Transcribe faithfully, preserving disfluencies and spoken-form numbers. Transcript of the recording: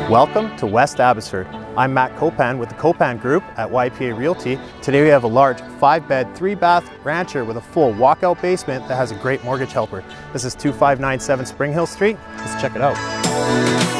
Welcome to West Abbotsford. I'm Matt Kopan with the Kopan Group at Y P A Realty. Today we have a large five bed, three bath rancher with a full walkout basement that has a great mortgage helper. This is two five nine seven Springhill Street. Let's check it out.